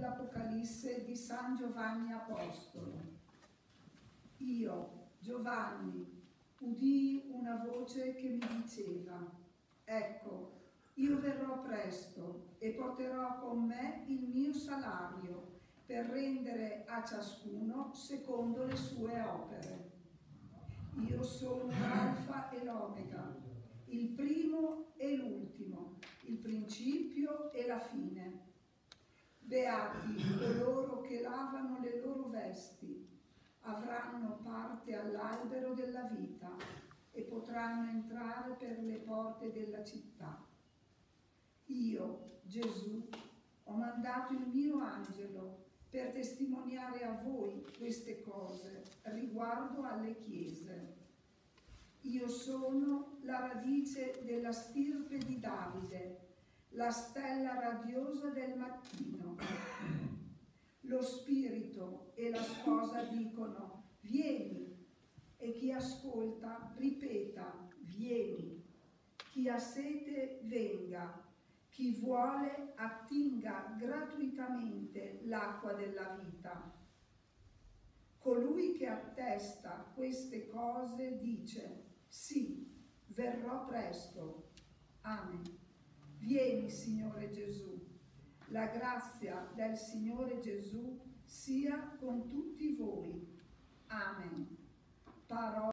dell'Apocalisse di San Giovanni Apostolo. Io, Giovanni, udii una voce che mi diceva: ecco, io verrò presto e porterò con me il mio salario per rendere a ciascuno secondo le sue opere. Io sono l'Alfa e l'Omega, il primo e l'ultimo, il principio e la fine. Beati coloro che lavano le loro vesti, avranno parte all'albero della vita e potranno entrare per le porte della città. Io, Gesù, ho mandato il mio angelo per testimoniare a voi queste cose riguardo alle chiese. Io sono la radice della stirpe di Davide, la stella radiosa del mattino. Lo spirito e la sposa dicono: vieni, e chi ascolta ripeta: vieni. Chi ha sete venga, chi vuole attinga gratuitamente l'acqua della vita. Colui che attesta queste cose dice: sì, verrò presto. Amen. Vieni, Signore Gesù. La grazia del Signore Gesù sia con tutti voi. Amen. Parola